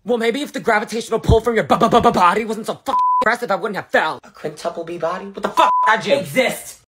Well, maybe if the gravitational pull from your body wasn't so fucking aggressive, I wouldn't have fell. A quintuple B body? What the fuck I do? Exist!